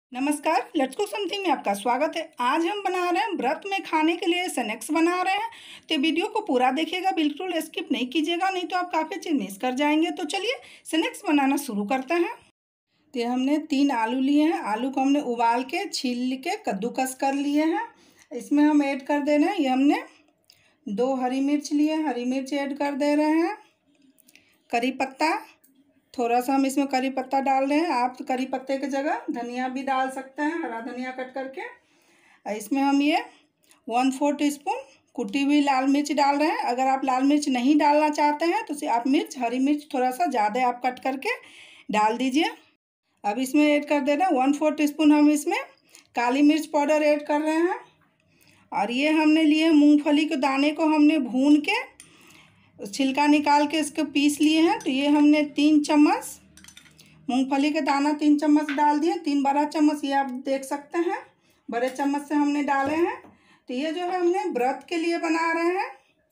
नमस्कार, let's cook something में आपका स्वागत है। आज हम बना रहे हैं व्रत में खाने के लिए स्नैक्स बना रहे हैं। तो वीडियो को पूरा देखिएगा, बिल्कुल स्किप नहीं कीजिएगा, नहीं तो आप काफ़ी चीज़ मिस कर जाएंगे। तो चलिए स्नैक्स बनाना शुरू करते हैं। तो हमने 3 आलू लिए हैं। आलू को हमने उबाल के छील के कद्दूकस कर लिए हैं। इसमें हम ऐड कर दे रहे हैं, ये हमने 2 हरी मिर्च लिए, हरी मिर्च ऐड कर दे रहे हैं। करी पत्ता, थोड़ा सा हम इसमें करी पत्ता डाल रहे हैं। आप करी पत्ते की जगह धनिया भी डाल सकते हैं, हरा धनिया कट करके। इसमें हम ये 1/4 टीस्पून कुटी हुई लाल मिर्च डाल रहे हैं। अगर आप लाल मिर्च नहीं डालना चाहते हैं तो आप हरी मिर्च थोड़ा सा ज़्यादा आप कट करके डाल दीजिए। अब इसमें ऐड कर दे रहे हैं 1/4 टीस्पून हम इसमें काली मिर्च पाउडर ऐड कर रहे हैं। और ये हमने लिए मूँगफली के दाने को हमने भून के छिलका निकाल के इसको पीस लिए हैं। तो ये हमने 3 चम्मच मूंगफली के दाना 3 चम्मच डाल दिए। 3 बड़ा चम्मच ये आप देख सकते हैं, बड़े चम्मच से हमने डाले हैं। तो ये जो है हमने व्रत के लिए बना रहे हैं।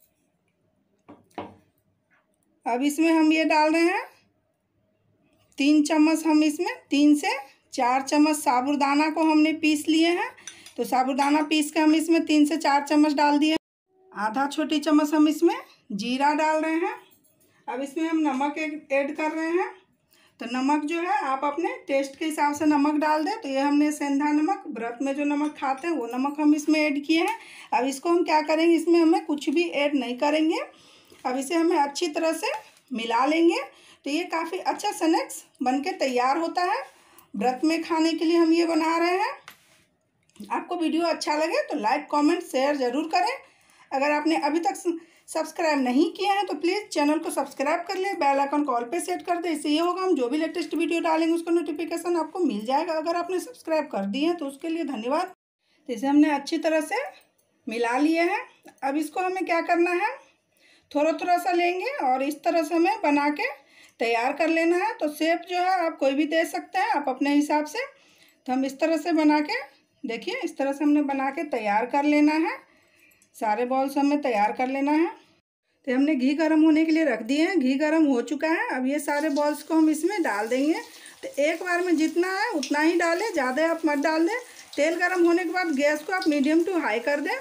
अब इसमें हम ये डाल रहे हैं 3 चम्मच, हम इसमें 3 से 4 चम्मच साबूदाना को हमने पीस लिए हैं। तो साबूदाना पीस के हम इसमें 3 से 4 चम्मच डाल दिए। आधा छोटी चम्मच हम इसमें जीरा डाल रहे हैं। अब इसमें हम नमक ऐड कर रहे हैं। तो नमक जो है आप अपने टेस्ट के हिसाब से नमक डाल दें। तो ये हमने सेंधा नमक, व्रत में जो नमक खाते हैं वो नमक हम इसमें ऐड किए हैं। अब इसको हम क्या करेंगे, इसमें हमें कुछ भी ऐड नहीं करेंगे। अब इसे हमें अच्छी तरह से मिला लेंगे। तो ये काफ़ी अच्छा स्नैक्स बन के तैयार होता है। व्रत में खाने के लिए हम ये बना रहे हैं। आपको वीडियो अच्छा लगे तो लाइक कॉमेंट शेयर ज़रूर करें। अगर आपने अभी तक सब्सक्राइब नहीं किया है तो प्लीज़ चैनल को सब्सक्राइब कर ले, बेल आइकन कॉल पे सेट कर दे। इससे ये होगा हम जो भी लेटेस्ट वीडियो डालेंगे उसका नोटिफिकेशन आपको मिल जाएगा। अगर आपने सब्सक्राइब कर दिए हैं तो उसके लिए धन्यवाद। तो इसे हमने अच्छी तरह से मिला लिए हैं। अब इसको हमें क्या करना है, थोड़ा थोड़ा सा लेंगे और इस तरह से हमें बना के तैयार कर लेना है। तो शेप जो है आप कोई भी दे सकते हैं आप अपने हिसाब से। तो हम इस तरह से बना के देखिए, इस तरह से हमने बना के तैयार कर लेना है। सारे बॉल्स हमें तैयार कर लेना है। तो हमने घी गर्म होने के लिए रख दिए हैं, घी गर्म हो चुका है। अब ये सारे बॉल्स को हम इसमें डाल देंगे। तो एक बार में जितना है उतना ही डालें, ज़्यादा आप मत डाल दें। तेल गर्म होने के बाद गैस को आप मीडियम टू हाई कर दें।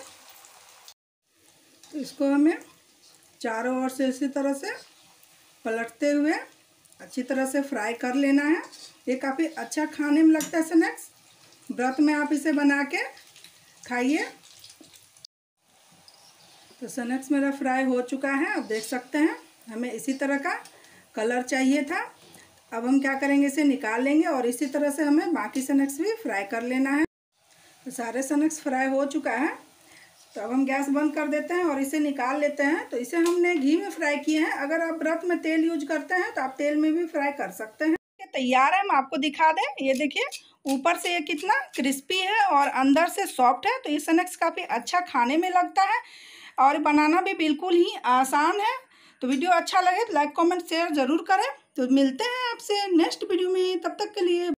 तो इसको हमें चारों ओर से इसी तरह से पलटते हुए अच्छी तरह से फ्राई कर लेना है। ये काफ़ी अच्छा खाने में लगता है स्नैक्स। व्रत में आप इसे बना के खाइए। तो स्नैक्स मेरा फ्राई हो चुका है, आप देख सकते हैं। हमें इसी तरह का कलर चाहिए था। अब हम क्या करेंगे, इसे निकाल लेंगे और इसी तरह से हमें बाकी स्नैक्स भी फ्राई कर लेना है। तो सारे स्नैक्स फ्राई हो चुका है। तो अब हम गैस बंद कर देते हैं और इसे निकाल लेते हैं। तो इसे हमने घी में फ्राई किए हैं। अगर आप व्रत में तेल यूज करते हैं तो आप तेल में भी फ्राई कर सकते हैं। ये तैयार है, हम आपको दिखा दें। ये देखिए ऊपर से ये कितना क्रिस्पी है और अंदर से सॉफ्ट है। तो ये स्नैक्स काफ़ी अच्छा खाने में लगता है और बनाना भी बिल्कुल ही आसान है। तो वीडियो अच्छा लगे तो लाइक कमेंट शेयर ज़रूर करें। तो मिलते हैं आपसे नेक्स्ट वीडियो में, तब तक के लिए।